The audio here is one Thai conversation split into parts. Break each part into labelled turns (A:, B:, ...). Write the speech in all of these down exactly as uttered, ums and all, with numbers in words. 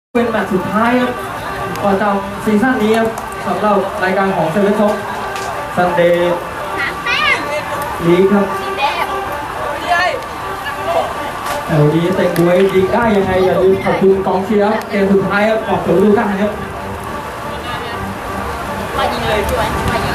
A: เป็นแมตช์สุดท้ายครับก่อนจะซีซั่นนี้ครับสำหรับรายการของเซเว่นท็อปซันเดย์ลีกครับแต่วันนี้เต็งบวยยิงได้ยังไงอย่าลืมขอบคุณกองเชียร์เกมสุดท้ายครับออกสู่ฤดูกาลครับ
B: มายิงเลยพี่ไว้มายิง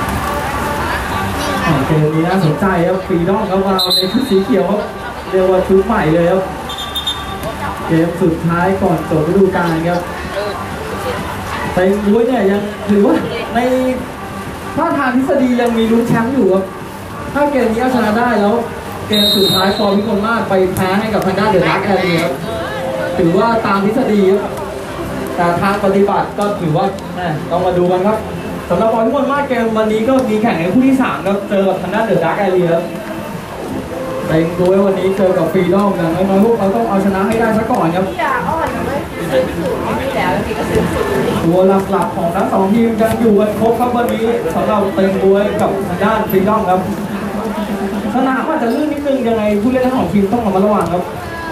A: เกมนี้น่าสนใจครับฟรีดอมครับมาในชุดสีเขียวครับเรียกว่าชุดใหม่เลยครับเกมสุดท้ายก่อนจบฤดูกาลครับแต่บุ้ยเนี่ยยังถือว่าในท่าทางทฤษฎียังมีลุ้นแชมป์อยู่ครับถ้าเกมนี้เอาชนะได้แล้วเกมสุดท้ายฟอร์มพิกลมากไปแพ้ให้กับทางด้านเดอะดักแอร์เรียครับถือว่าตามทฤษฎีครับแต่ทางปฏิบัติก็ถือว่าต้องมาดูกันครับสำหรับฟอร์มพิกลมากเกมวันนี้ก็มีแข่งในคู่ที่สามครับเจอกับทางด้านเดอะดักแอร์เรียครับแต่ด้วยวันนี้เจอกับฟรีดอมกันน้อยๆพวกเราต้องเอาชนะให้ได้ซะก่อนครับ
B: อย่าอ่อนเลยซื้อสูตรไม่แล้วพี่ก็ซื้อสูตร
A: ตัวหลักๆของทั้งสองทีมยังอยู่กันครบครับวันนี้สำหรับเต็งบวยกับทางด้านฟรีดอมครับสนามอาจจะลื่นนิดนึงยังไงผู้เล่นทั้งสองทีมต้องระมัดระวังครับ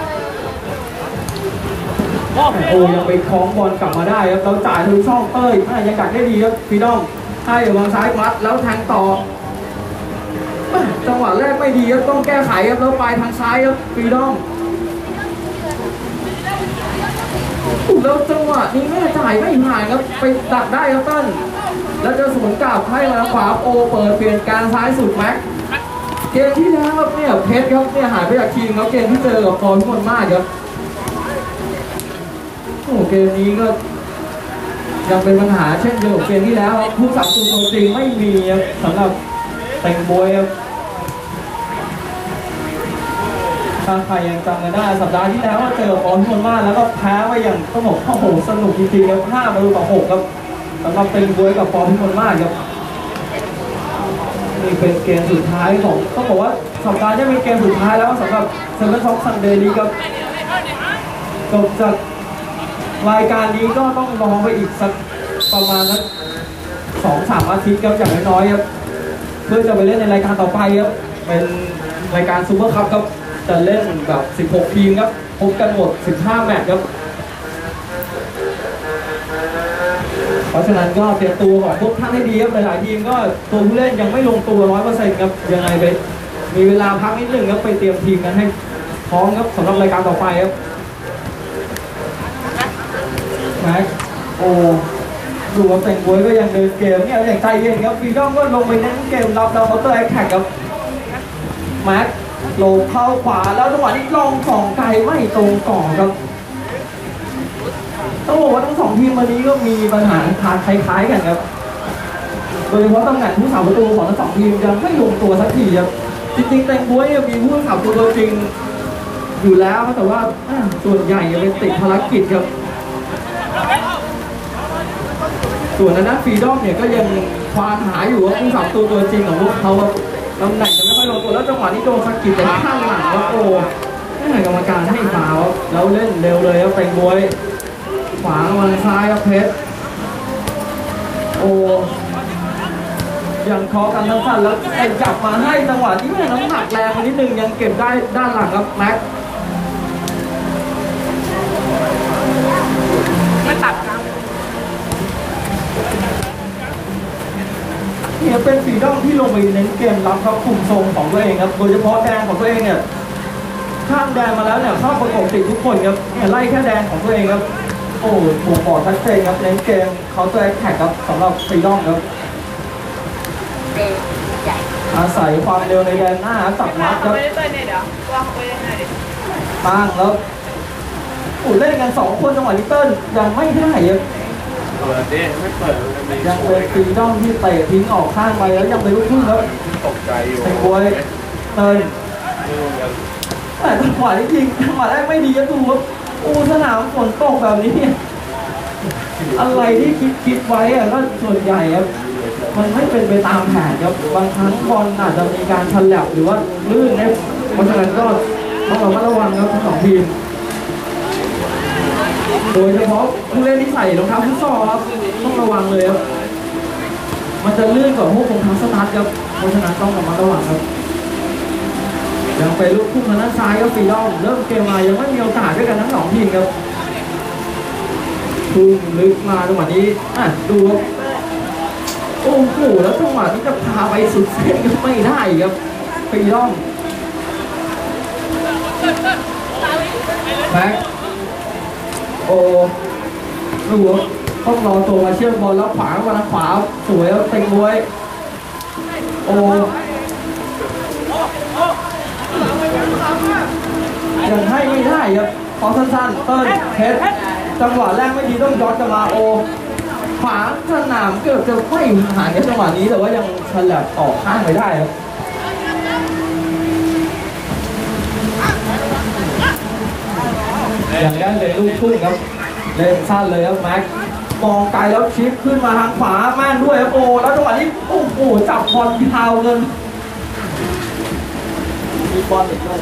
A: โอ้ยังไปคล้องบอลกลับมาได้ครับเราจ่ายทะลุช่องเต้ยยังกัดได้ดีครับฟรีดอมให้วางซ้ายมัดแล้วแทงต่อจังหวะแรกไม่ดีครับต้องแก้ไขครับแล้วปลายทางซ้ายครับฟรีดอมแล้วจังหวะนี้แม่จ่ายไม่ผ่านครับไปดักได้ครับต้นแล้วจะสวนกลับให้มาขวาโอเปิดเปลี่ยนการซ้ายสุดแม็กเกมที่แล้วครับเนี่ยเพชรครับเนี่ยหายไปจากทีมครับเกมที่เจอกับฟอร์มพิกลมากครับโอ้เกมนี้ก็ยังเป็นปัญหาเช่นเดียวกับเกมที่แล้วครับผู้สับตัวจริงไม่มีครับสำหรับเต็งบวยครับถ้าใครยังจำกันได้สัปดาห์ที่แล้วเจอฟอร์มพิกลมากแล้วก็แพ้ไปอย่างต้องบอกโอ้โหสนุกจริงๆครับห้าประตูต่อหกครับสำหรับเต็งบวยกับฟอร์มพิกลมากครับนี่เป็นเกมสุดท้ายของต้องบอกว่าสัปดาห์นี้เป็นเกมสุดท้ายแล้วสำหรับเซเว่นท็อปซันเดย์ลีกครับจบจากรายการนี้ก็ต้องรอไปอีกสักประมาณนักสองสามอาทิตย์ครับอย่างน้อยๆครับเพื่อจะไปเล่นในรายการต่อไปครับเป็นรายการซูเปอร์คัพครับจะเล่นแบบสิบหกทีมครับพบกันหมดสิบห้าแมตช์ครับเพราะฉะนั้นก็เตรียมตัวของพวกท่านให้ดีครับหลายๆทีมก็ตัวผู้เล่นยังไม่ลงตัว ร้อยเปอร์เซ็นต์ ครับยังไงไปมีเวลาพักนิดนึงครับไปเตรียมทีมกันให้พร้อมครับสำหรับรายการต่อไปครับแม็กโอ้ดูว่าเต็งบวยก็ยังเดินเกมเนี่ยอย่างใจเย็นครับฟรีดอมก็ลงไปเน้นเกมรับดาวเคาน์เตอร์แอคแท็กครับแม็กโลเข้าขวาแล้วจังหวะนี้ลองสองไกลไม่ตรงกรอบครับต้องบอกว่าทั้งสองทีมวันนี้ก็มีปัญหาคล้ายๆกันครับโดยเฉพาะตำแหน่งผู้สาประตูของทั้งสองทีมยังไม่ลงตัวสักทีครับจริงๆเต็งบวยมีผู้สาประตูตัวจริงอยู่แล้วแต่ว่าส่วนใหญ่เป็นติดภารกิจครับส่วนนั้นฟรีดอมเนี่ยก็ยังควานหาอยู่ว่าผู้สาประตูตัวจริงของพวกเขาตำแหน่งจะไม่ค่อยลงตัวแล้วจังหวะนี้โดนสกิดจากข้างหลังแล้วโอ้ให้กรรมการให้ฟาวแล้วเล่นเร็วเลยครับเต็งบวยขวาวันซ้ายครับเพชรโอ้ยังเคาะกันทั้งสั้นแล้วไอ้จับมาให้จังหวะที่แม่น้ำหนักแรงมานิดนึงยังเก็บได้ด้านหลังครับแม็ก
B: ไม่ตัดครับ
A: เนี่ยเป็นฟรีดอมที่ลงไปเน้นเกมรับครับคุมทรงของตัวเองครับโดยเฉพาะแดงของตัวเองเนี่ยข้ามแดงมาแล้วเนี่ยเข้าประกบติดทุกคนครับเนี่ยไล่แค่แดงของตัวเองครับโอ้ถูกบอดชัดเจนครับเน้นเกมเขาตัวแอคแท็กครับสำหรับฟรีดอมครับอาศัยความเร็วในแดนหน้าสับมัดครับตั้งแล้วโอ้เล่นกันสองคนจังหวะลิตเติ้ลยังไม่ได้ครับยังเป็นฟรีดอมที่เตะทิ้งออกข้างไปแล้วยังเป็นลูกทุ่งครับ
C: ตกใจอยู่
A: เต็งบวยเติร์นแต่จังหวะนี้ยิงจังหวะแรกไม่ดีจะดูครับอูสนามฝนตกแบบนี้อะไรที่คิดคิดไว้อะก็ส่วนใหญ่ครับมันไม่เป็นไปตามแผนครับบางครั้งบอลอาจจะมีการฉลับหรือว่าลื่นเนี่ยเพราะฉะนั้นก็ต้องระมัดระวังครับทั้งสองทีมโดยเฉพาะผู้เล่นที่ใส่รองเท้าฟุตซอลครับต้องระวังเลยครับมันจะลื่นกว่าพวกรองเท้าสตาร์ทครับเพราะฉะนั้นต้องระมัดระวังครับยังเป็นลูกพุ่งทางด้านซ้ายครับฟรีดอมเริ่มเกมมายังไม่มีโอกาสด้วยกันทั้งสองทีมครับทุ่งลึกมาจังหวะนี้อ่ะดูโอ้โหแล้วจังหวะนี้จะพาไปสุดเส้นก็ไม่ได้ครับฟรีดอมแม็กโอ้ดูต้องรอตัวมาเชื่อมบอลแล้วขวามาขวาสวยแล้วเต็งไว้โอ้ยังให้ไม่ได้ครับพอสั้นๆเติ้ลเพชรจังหวะแรกไม่ดีต้องย้อนกลับมาโอขวาสนามเกือบจะไม่หายในจังหวะนี้แต่ว่ายังฉลับออกข้างไปได้ครับอย่างนั้นเป็นลูกทุ่งครับเล่นสั้นเลยครับแม็กมองไกลแล้วชิปขึ้นมาทางขวาแม่นด้วยครับโอแล้วจังหวะนี้โอ้โหจับบอลยาวเงินมีบอลอีกด้วย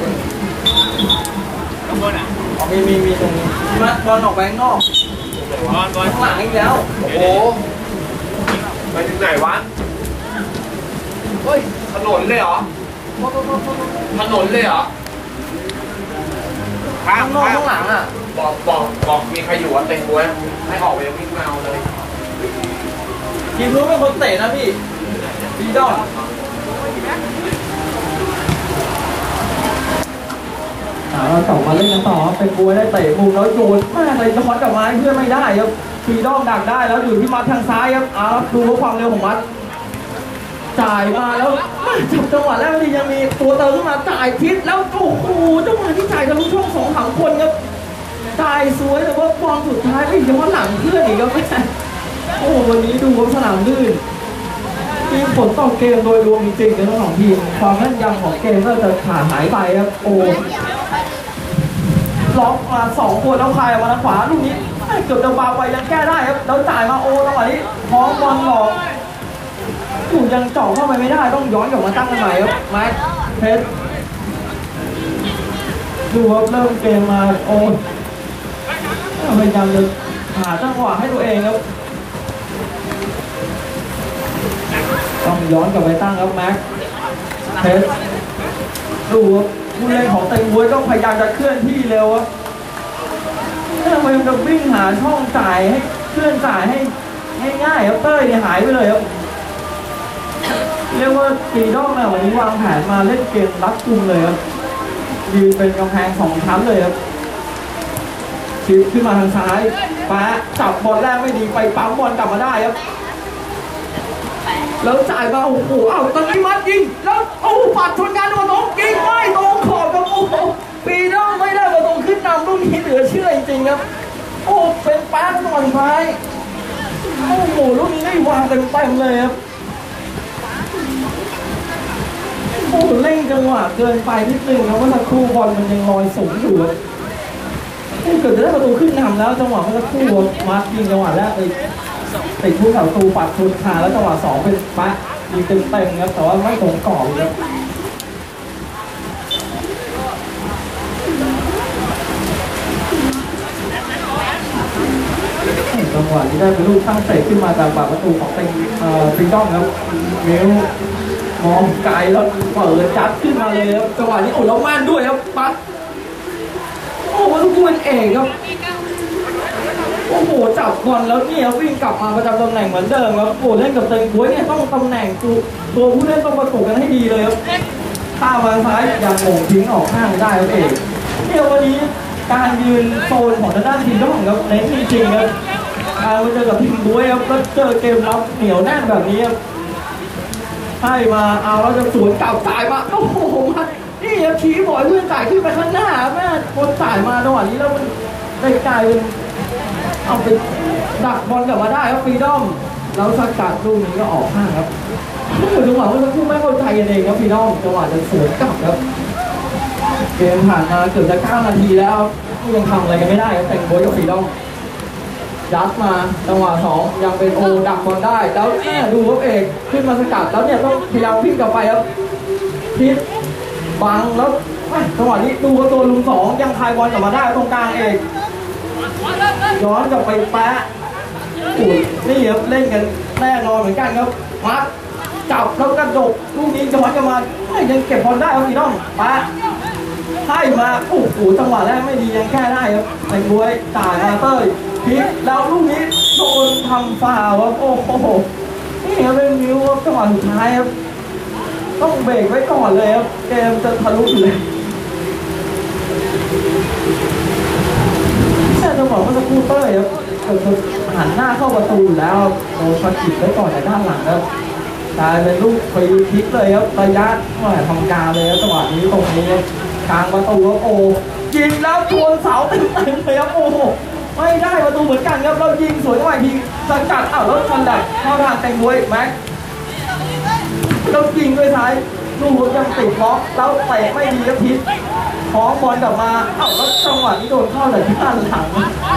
A: มีมีมีตรงนี้มาบอลออกไปข้างนอกบอลบอลข้างหลังอีกแล้วโอ้โห
C: ไปถึงไหนวะเฮ้ยถนนเลยเหรอถนนเลยเหรอ
A: ข้างนอกข้างหลังอ่ะ
C: บอกบอกบอกมีใครอยู่อ่ะเต็งด้วยให้ออกไปวิ่งมาเอาเลย
A: ทีมนู้นเป็นคนเตะนะพี่พี่ดอนเราต่อมาเล่นกันต่อเป็นบวยได้เตะมุมแล้วโยนมากเลยจะคอนกับไม้เพื่อไม่ได้ครับฟีดอมดักได้แล้วอยู่ที่มัดทางซ้ายครับเอาดูความเร็วของมัดจ่ายมาแล้วจับจังหวะแรกนี่ยังมีตัวเติมขึ้นมาจ่ายทิศแล้วโอ้โหจังหวะที่จ่ายทะลุช่องสองสามคนครับจ่ายสวยแต่ว่าบอลสุดท้ายไม่ย้อนหลังเพื่อนอีกครับโอ้วันนี้ดูว่าสนามลื่นทีมผลต่อเกมโดยรวมจริงๆทั้งสองทีมความแม่นยำของเกมก็จะขาดหายไปครับโอ้ล็อกมาสองคนแล้วใครมาทางขวาลูกนี้เกือบจะบาไปยังแก้ได้ครับแล้วจ่ายมาโอ้จังหวะนี้พร้อมบอลหลอกถูกยังเจาะเข้าไปไม่ได้ต้องย้อนกลับมาตั้งกันใหม่ครับแม็กเพชรดูครับเริ่มเกมมาโอ้พยายามจะหาจังหวะให้ตัวเองครับต้องย้อนกลับไปตั้งครับแม็กเพชรดูครับผู้เล่นของเต็งบวยก็พยายามจะเคลื่อนที่เร็วครับทำไมมันจะวิ่งหาช่องจ่ายให้เคลื่อนจ่ายให้ง่ายๆครับเต้ยเนี่ยหายไปเลยครับเรียกว่าฟีดอมวันนี้วางแผนมาเล่นเกมรัดกุมเลยครับยืนเป็นกำแพงสองชั้นเลยครับชิปขึ้นมาทางซ้ายแปะจับบอลแรกไม่ดีไปปั๊มบอลกลับมาได้ครับแล้วจ่ายมาโอ้โหอ้าวตอนนี้มัดยิงแล้วโอ้ปัดชนกันตัวตรงยิงไม่ตรงขอบกับโอ้โหฟีดอมไม่ได้ตัวตรงขึ้นนำลูกนี้เหลือเชื่อจริงๆครับโอ้เป็นแป๊ะตอนท้ายโอ้โหลูกนี้ได้วางเต็มๆเลยครับโอ้เล่นจังหวะเกินไปนิดนึงนะว่าสักครู่บอลมันยังลอยสูงอยู่เกิดจะได้ประตูขึ้นนำแล้วจังหวะเมื่อสักครู่มาร์คยิงจังหวะแรกไปติดผู้ประตูปัดชนคาแล้วจังหวะสองเป็นปะยิงเต็มๆครับแต่ว่าไม่ตรงกรอบครับจังหวะที่ได้เป็นลูกตั้งเตะขึ้นมาจากปากประตูของเต็งฟิงด้อมครับเมลมองไกลแล้วเปิดจัดขึ้นมาเลยครับจังหวะนี้โอ้แล้วม่านด้วยครับปัดโอ้ลูกเป็นเอกครับโอ้โหจับบอลแล้วเนี่ยวิ่งกลับมาประจำตำแหน่งเหมือนเดิมครับโอ้เล่นกับเต็งบวยเนี่ยต้องตำแหน่งตัวตัวผู้เล่นต้องประกบกันให้ดีเลยครับข้ามาซ้ายอย่างโง่ทิ้งออกข้างได้ครับเอกเนี่ยวันนี้การยืนโซนของด้านทีมด้อมครับเน้นจริงๆครับการมาเจอกับทีมบวยครับแล้วเจอเกมรับเหนียวแน่นแบบนี้ครับให้มาเอาแล้วจะสวนกลับจ่ายมาโอ้โหมันนี่ครับชี้บอยเพื่อนจ่ายขึ้นไปข้างหน้าแม่คนจ่ายมาจังหวะนี้แล้วมันได้กลายเป็นเอาไปดักบอลกลับมาได้ครับฟรีดอมแล้วสกัดลูกนี้ก็ออกข้างครับจังหวะเมื่อสักครู่ไม่เข้าใจกันเองครับฟรีดอมจังหวะจะสวนกลับครับเกมผ่านมาเกือบจะเก้านาทีแล้วยังทำอะไรกันไม่ได้ครับแต่งบอยกับฟรีดอมยัดมาจังหวะสองยังเป็นโอดักบอลได้แล้วแม่ดูครับเอกขึ้นมาสกัดแล้วเนี่ยต้องพยายามวิ่งกลับไปครับพิษบังแล้วจังหวะนี้ดูว่าตัวลุงสองยังคายบอลกลับมาได้ตรงกลางเอกย้อนกลับไปแปะอุ้ยนี่ครับเล่นกันแน่นอนเหมือนกันครับมัดจับแล้วกระดกลูกนี้จะวัดกันมายังเก็บบอลได้ครับพี่น้องแปะให้มาโอ้โหจังหวะแรกไม่ดียังแก้ได้ครับแต่บวยจ่ายมาเต้ยพลิกแล้วลูกนี้โดนทำฟาวครับโอ้โหนี่ครับเป็นนิ้วครับจังหวะสุดท้ายครับต้องเบรกไว้ก่อนเลยครับเกมจะทะลุอยู่เลยแต่จังหวะเมื่อสักครู่เต้ยครับเกือบหันหน้าเข้าประตูแล้วโดนสะกิดไว้ก่อนในด้านหลังครับกลายเป็นลูกฟรีคิกเลยครับระยะหน่อยทำการเลยครับจังหวะนี้ตรงนี้ครับกลางประตูครับโอ้ยิงแล้วชนเสาเต็มๆเลยครับโอ้โหไม่ได้ประตูเหมือนกันครับเรายิงสวยกว่าทีสกัดอ้าวแล้วฟันดับเข้าทางแตงบวยแม็กเรายิงด้วยซ้ายลูกยังติดบล็อกแล้วเตะไม่ดีครับทิศของบอลกลับมาอ้าวแล้วจังหวะนี้โดนเข้าแต่ที่ด้านหลัง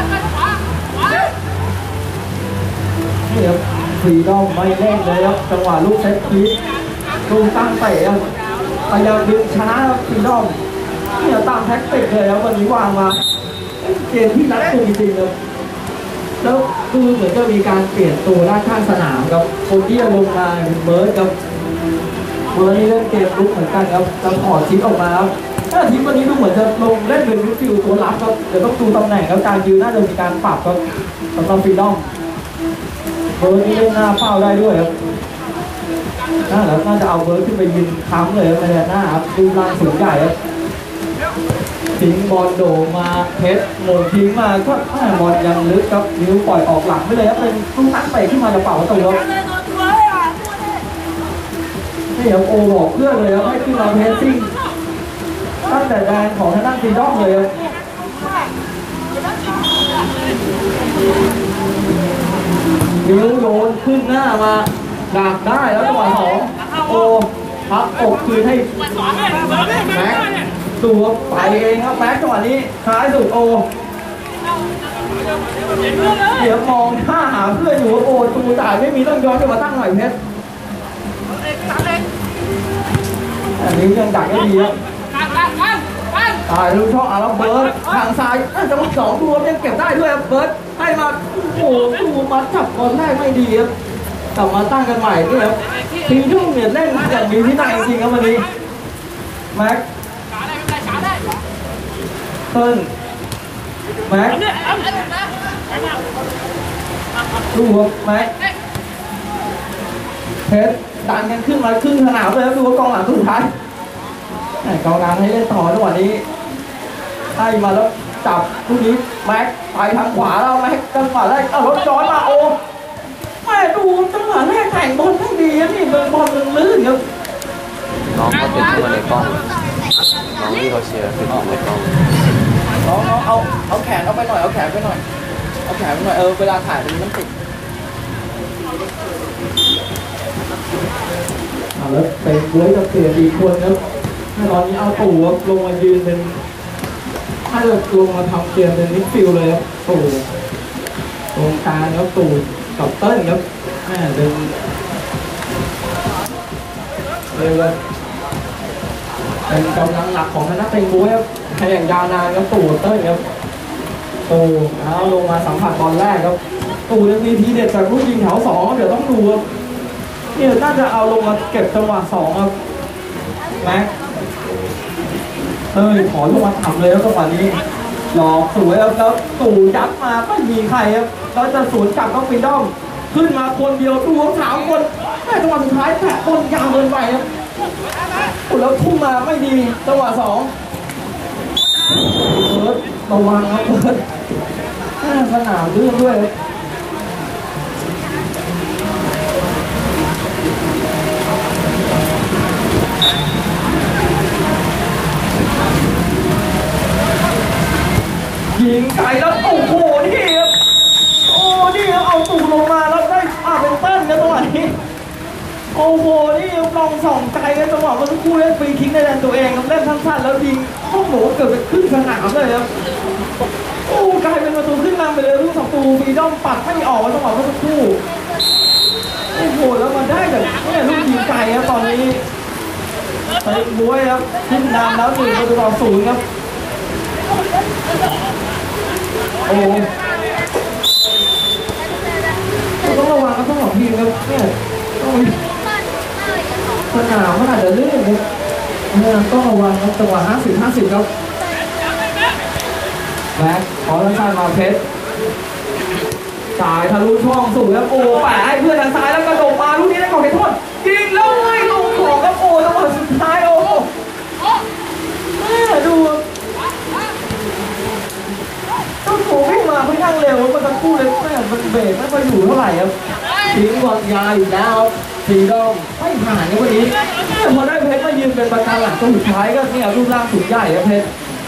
A: นี่ครับฟรีดอมไม่เล่นเลยครับจังหวะลูกเซตพีลูกตั้งเตะครับพยายามดึงช้าครับฟรีดอมเนี่ยตามแท็กติกเลยครับวันนี้วางมาเกมที่รัดกุมจริงๆครับแล้วดูเหมือนจะมีการเปลี่ยนตัวด้านข้างสนามครับคนที่จะลงมาเบิร์ดครับเบิร์ดนี่เล่นเกมลุกเหมือนกันครับจะถอดทิ้งออกมาครับถ้าทีมวันนี้ดูเหมือนจะลงเล่นเป็นมิดฟิลด์ตัวรับครับเดี๋ยวต้องดูตำแหน่งครับการยืนน่าจะมีการปรับครับสำหรับฟรีดอมเบิร์ดนี่เล่นหน้าเป้าได้ด้วยครับน่าแล้วน่าจะเอาเบิร์ดขึ้นไปยืนค้ำเลยครับในหน้าครับดูร่างสูงใหญ่ครับทิ้งบอลโด่มาเพชรโมงทิ้งมาก็บอลยังลึกครับนิ้วปล่อยออกหลังไปเลยครับเป็นลูกตั้งเตะขึ้นมาจะเป่าประตูครับนี่ครับโอบอกเพื่อนเลยครับให้ขึ้นมาเพสซิ่งตั้งแต่แดนของทางด้านฟรีดอมเลยครับนิ้วโยนขึ้นหน้ามาดักได้แล้วจังหวะสองโอพับอกคืนให้แม็กตัวไปเองครับแม็กจังหวะนี้ท้ายสุดโอเดี๋ยวมองท่าหาเพื่อนอยู่โอตูจ่ายไม่มีต้องย้อนกลับมาตั้งหน่อยเพชรอันนี้ยังดักได้ดีครับตายลูกช่องอาร์เบิร์ดทางซ้ายจังหวะสองตัวยังเก็บได้ด้วยครับเบิร์ดให้มาโอ้ตูมาจับบอลแรกไม่ดีครับกลับมาตั้งกันใหม่ด้วยครับทีมทุ่งเนี่ยเล่นอย่างมีวินัยจริงครับวันนี้แม็กเติ้ลแม็กดูครับแม็กเพชรดันกันขึ้นมาครึ่งสนามเลยครับดูว่ากองหลังสุดท้ายกองหลังให้เล่นต่อจังหวะนี้ให้มาแล้วจับลูกนี้แม็กไปทางขวาแล้วแม็กจังหวะแรกเอารถย้อนมาโอ้แม่ดูจังหวะแรกแต่งบอลไม่ดีนี่เป็นบอลลื่นครับ
D: น้องเขาติดตัวในกล้องน้องที่เขาเชียร์ติดตัวในกล้อง
A: น้องเอาเอาเอาแขนเอาไปหน่อยเอาแขนไปหน่อยเอาแขนไปหน่อยเออเวลาถ่ายมันมันติดเอาแล้วเป็นบวยกับเปลี่ยนอีกคนครับตอนนี้เอาตู่ลงมายืนเป็นถ้าจะลงมาทำเกมเป็นมิดฟิลด์เลยครับตู่ตรงกลางครับตู่กับเติ้ลครับแม่เป็นเรียกว่าเป็นกำลังหลักของคณะเต็งบวยครับแข่งยาวนานครับตู่เติ้ลครับตู่เอาลงมาสัมผัสตอนแรกครับตู่ยังมีทีเด็ดจากลูกยิงแถวสองเดี๋ยวต้องดูครับนี่น่าจะเอาลงมาเก็บจังหวะสองครับแม็กเอ้ยขอลงมาทำเลยแล้วจังหวะนี้หลอกสวยแล้วแล้วตู่ยัดมาไม่มีใครครับแล้วจะสวนกลับต้องปีด้อมขึ้นมาคนเดียวดูสามคนแม่จังหวะสุดท้ายแผลคนยาวเกินไปครับแล้วพุ่งมาไม่ดีจังหวะสองเบิร์ดระวังครับเบิร์ดสนามลื่นด้วยยิงไก่แล้วโอ้โหนี่ครับโอ้นี่ครับเอาตู่ลงมาแล้วได้อาเป็นเติ้ลกันจังหวะนี้โอ้โหนี่ลองส่องใจกันจังหวะเมื่อสักครู่เล่นฟรีคิกในแดนตัวเองครับเล่นสั้นๆแล้วยิงข้อหมูเกิดเป็นครึ่งสนามเลยครับโอ้กลายเป็นประตูขึ้นนำไปเลยลูกสองตูฟรีดอมปัดไม่ออกจังหวะเมื่อสักครู่โอ้โหแล้วมาได้แบบนี่ลูกยิงไก่ครับตอนนี้ไปบวยครับขึ้นนำแล้วหนึ่งประตูต่อศูนย์ครับโอ้ต้องระวังครับต้องหลอกทีมครับเนี่ยต้องสนามมันอาจจะลื่นครับต้องระวังครับจังหวะห้าสิบห้าสิบครับแม็กขอแล้วใช้มาเพชรสายทะลุช่องสู่แล้วโอ้แปะให้เพื่อนทางซ้ายแล้วกระโดดมาลูกนี้ได้ก่อนเขตโทษยิงแล้วไม่ลงของครับโอ้จังหวะสุดท้ายโอ้แม่ดูต้องโผล่วิ่งมาค่อนข้างเร็วมันทั้งคู่เลยแม่มันเบรกไม่ค่อยอยู่เท่าไหร่ครับทิ้งบอลยาวอีกแล้วสีดอมไม่ผ่านในวันนี้พอได้เพชรมายืนเป็นประกันหลังตัวสุดท้ายก็เนี่ยรูปร่างสูงใหญ่ครับเพชร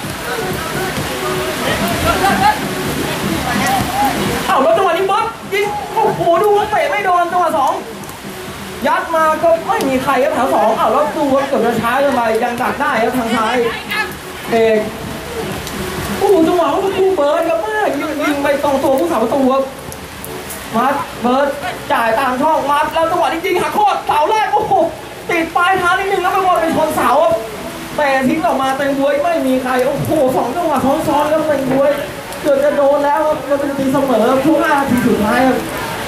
A: เอ้าแล้วจังหวะนี้บ๊อบยิงโอ้โหดูว่าเตะไม่โดนจังหวะสองยัดมาก็ไม่มีใครครับแถวสองเอ้าแล้วดูว่าเกือบจะช้าเลยไปยังดักได้ครับทางซ้ายเอกโอ้โหจังหวะว่าคู่เบิร์ดครับมากยิงยิงไปตรงตัวผู้สาประตูครับมัดเบิร์ดจ่ายตามช่องมัดแล้วจังหวะนี้ยิงหักโคตรเสาแรกโอ้โหติดปลายเท้านิดนึงแล้วไปบอลเป็นชนเสาแต่ทิ้งออกมาเต็มบวยไม่มีใครโอ้โหสองจังหวะซ้อนๆแล้วเต็มบวยเกือบจะโดนแล้วครับมันเป็นตีเสมอช่วงห้านาทีสุดท้ายครับ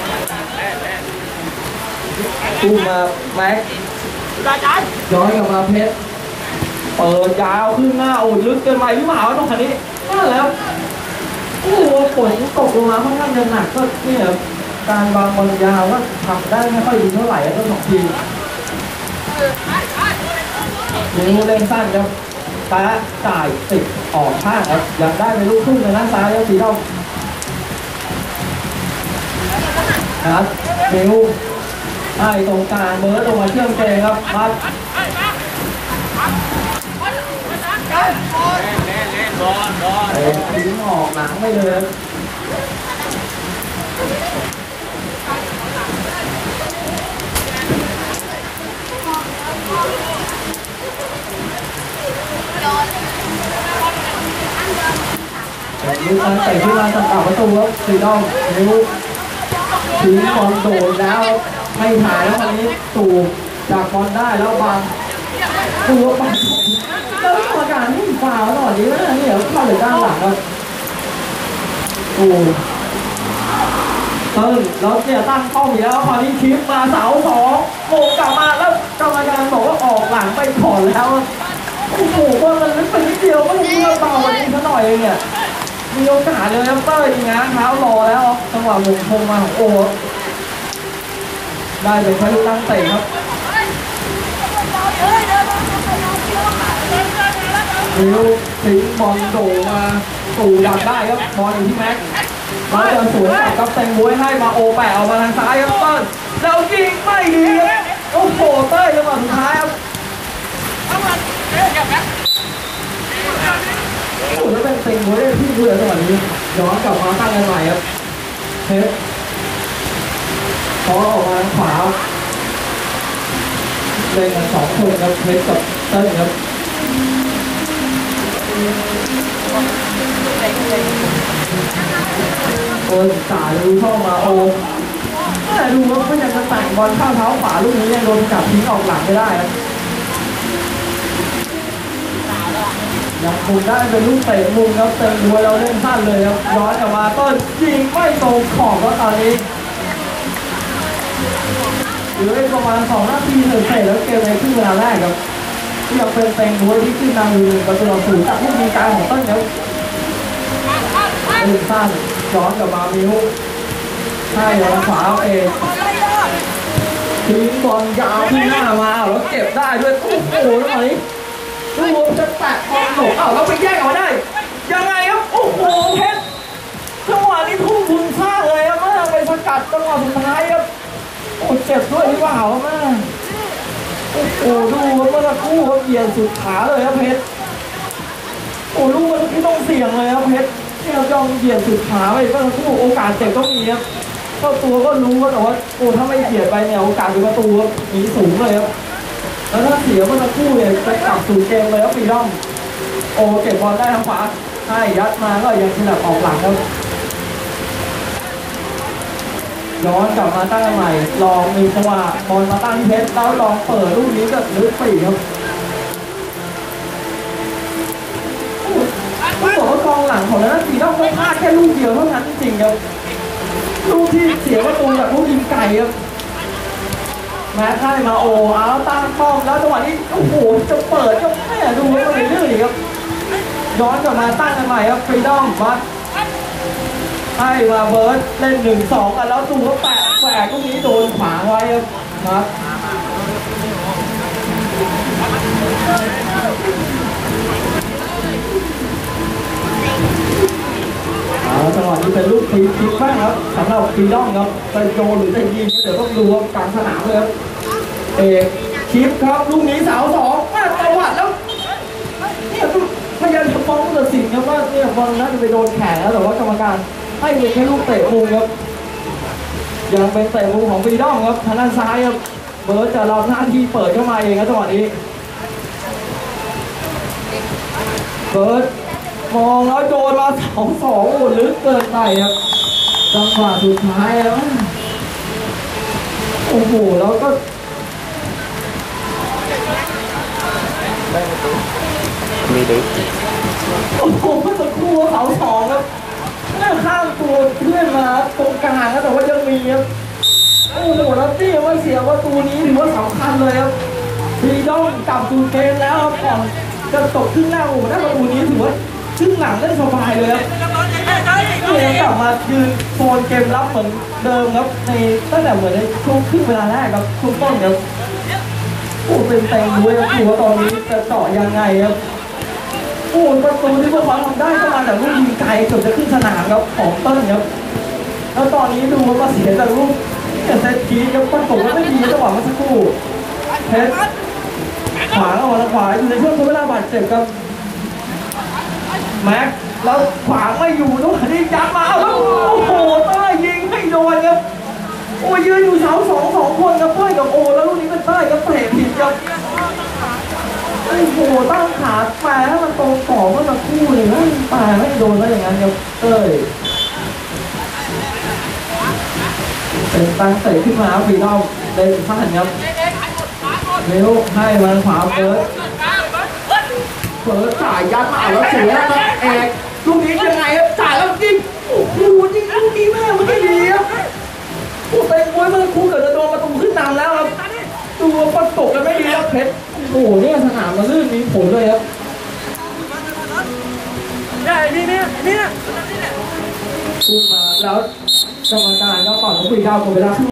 A: ตู้มาแม็กย้อนกลับมาเพชรเปิดยาวขึ้นหน้าโอ้ลึกเกินไปหรือเปล่าตรงคันนี้นั่นแล้วโอ้โหฝนตกลงมาค่อนข้างจะหนักก็เนี่ยการวางบอลยาวก็ทำได้ไม่ค่อยดีเท่าไหร่ทั้งสองทีมนิ้วเล่นสั้นครับตาจ่ายติดออกข้างครับอยากได้ไปลูกทุ่งในด้านซ้ายแล้วสีดำนะครับนิ้วไอ้ตรงกลางเบิร์ดลงมาเชื่อมเกมครับมัดเตะทิ้งออกหลังไม่เลยครับลูกการเตะที่มาสังกัดประตูครับสีดำนิ้วทิ้งบอลโดดแล้วไม่ถ่ายแล้ววันนี้ตูจากบอลได้แล้วบางตัวบางแล้วกรรมการนี่ฟาวหน่อยนี้นะเนี่ยเข้าเลยด้านหลังครับตูเติ้ลแล้วเนี่ยตั้งป้อมอีกแล้วพอนี้ชิปมาเสาสองโมงกลับมาแล้วกรรมการบอกว่าออกหลังไปก่อนแล้วโอ้โหว่ามันลึกไปนิดเดียวก็รู้ว่าเบาวันนี้ซะหน่อยเองเนี่ยมีโอกาสเลยครับเต้ยง้างเท้ารอแล้วจังหวะมุมพงมาของโอ้ได้เป็นแค่ลูกตั้งเตะครับนิ้วทิ้งบอลโด่มาตู่ดักได้ครับบอลอยู่ที่แม็กมาจะสวนกับเต็งบวยให้มาโอแปะออกมาทางซ้ายครับเต้ยแล้วยิงไม่ดีครับโอ้โหเต้ยจังหวะสุดท้ายครับโอ้แล้วเป็นเต็งบวยได้ที่เบื่อจังหวะนี้ย้อนกลับมาตั้งกันใหม่ครับเพชรพอออกมาขวาเล่นกันสองคนครับเพชรกับเต้ยครับโอ้สายดูเข้ามาโอ้แต่ดูว่าไม่อยากจะแต่งบอลเข้าเท้าขวาลูกนี้ยังโดนจับทิ้งออกหลังไม่ได้ครับยังคงได้เป็นลูกเตะมุมครับเต็มหัวเราเล่นสั้นเลยครับย้อนกลับมาต้นยิงไม่ตรงขอบแล้วตอนนี้เหลือประมาณสองนาทีเสร็จแล้วเกมในครึ่งเวลาแรกครับที่ยังเป็นเต็งหัวที่ขึ้นนำอยู่ประตูต่อศูนย์จากลูกยิงกลางของต้นครับเล่นสั้นย้อนกลับมามิวใช่แล้วขวาเองทิ้งบอลยาวที่หน้ามาแล้วเก็บได้ด้วยโอ้โหแล้วตอนนี้ดูจะแตะบอลหลงอ้าวแล้วไปแย่งเอาได้ยังไงครับโอ้โหเพชรจังหวะนี้ทุ่มทุนสร้างเลยครับแม่ไปสกัดจังหวะสุดท้ายครับโอ้เจ็บด้วยหรือเปล่าแม่โอ้โหดูเมื่อสักครู่เขาเหยียดสุดขาเลยครับเพชรโอ้ลูกมันที่ต้องเสี่ยงเลยครับเพชรที่เรายอมเหยียดสุดขาไปเมื่อสักครู่โอกาสเจ็บก็มีครับเจ้าตัวก็รู้ว่าแต่ว่าโอ้ถ้าไม่เหยียดไปเนี่ยโอกาสเป็นประตูมีสูงเลยครับแล้วถ้าเสียเมื่อสักครู่เนี่ยจะกลับสู่เกมเลยครับปีด้อมโอ้เก็บบอลได้ทางขวาใช่ยัดมาก็ยังถนัดออกหลังครับย้อนกลับมาตั้งใหม่ลองมีจังหวะบอลมาตั้งที่เพชรแล้วลองเปิดลูกนี้ก็ลึกปีครับต้องบอกว่ากองหลังของนั้นปีด้อมไม่พลาดแค่ลูกเดียวเท่านั้นจริงๆครับลูกที่เสียประตูจากลูกยิงไก่ครับแม้ได้มาโอ้เอาตั้งป้อมแล้วจังหวะนี้โอ้โหจะเปิดก็แม่ดูว่ามันเรื่อยๆครับย้อนกลับมาตั้งกันใหม่ครับฟรีดอมวัดให้มาเบิร์ดเล่นหนึ่งสองกันแล้วดูว่าแปะแปะตรงนี้โดนขวางไว้ครับเอาจังหวะนี้เป็นลูกทีคิดบ้างครับสำหรับฟีดองครับจะโยนหรือจะยิงเดี๋ยวต้องดูว่ากลางสนามเลยครับเอกคิปครับลูกนี้สาวสองมาจังหวะแล้วเนี่ยพยายามจะฟ้องผู้ตัดสินครับว่าเนี่ยบอลน่าจะไปโดนแขนแล้วแต่ว่ากรรมการให้เป็นแค่ลูกเตะมุมครับยังเป็นเตะมุมของฟีดองครับทางด้านซ้ายครับเบิร์ดจะรับหน้าที่เปิดเข้ามาเองครับจังหวะนี้เบิร์ดมองแล้วโดนมาสองสองโอ้ลึกเกินไปครับจังหวะสุดท้ายแล้วโอ้โหแล้วก็
D: มีดึก
A: โอ้โหเมื่อสักครู่เขาสองครับแม่ข้ามตัวเพื่อนมาตรงกลางครับแต่ว่ายังมีครับโอ้โหแล้วที่ว่าเสียประตูนี้ถือว่าสำคัญเลยครับฟีดองกลับตูเกมแล้วครับก่อนจะตกขึ้นหน้าโอ้โหได้ประตูนี้ถือว่าครึ่งหลังได้สบายเลยครับเนี่ยกลับมายืนโซนเกมรับเหมือนเดิมครับในตั้งแต่เหมือนในช่วงครึ่งเวลาแรกครับช่วงต้นครับโอ้เป็นเต็งด้วยครับถือว่าตอนนี้จะต่อยังไงครับโอ้ประตูที่พวกเขาทำได้ก็มาแต่ลูกยิงไกลเกือบจะขึ้นสนามครับของต้นครับแล้วตอนนี้ดูว่าเสียแต่ลูกเนี่ยเซตทีครับประตูก็ไม่ดีจังหวะเมื่อสักครู่เพชรขวาเอาขวาอยู่ในช่วงเวลาบาดเจ็บครับแม็กแล้วขวางไม่อยู่ลูกนี้ยัดมาแล้วโอ้โหเต้ยยิงไม่โดนครับโอ้ยืนอยู่เสาสองสองคนครับเต้ยกับโอแล้วลูกนี้เป็นเต้ยก็เตะผิดครับโอ้โหตั้งขาแปรให้มันตรงต่อเมื่อสักครู่เลยนะแปรไม่โดนแล้วอย่างนั้นครับเต้ยเป็นตั้งเตะขึ้นมาฟีนอลได้พลาดครับเร็วให้มันขวาเปิดเปิดจ่ายยัดมาแล้วเสียแล้วเอกลูกนี้ยังไงครับจ่ายแล้วยิงโอ้โหยิงลูกนี้แม่มันไม่ดีครับโอ้เตะมวยเมื่อคู่เกิดจะโดนประตูขึ้นนำแล้วครับตัวประตกกันไม่ดีครับเพชรโอ้โหเนี่ยสนามมันลื่นมีผลเลยครับได้นี่เนี่ยนี่ขึ้นมาแล้วกรรมการก็ก่อนต้องคุยดาวหมดเวลา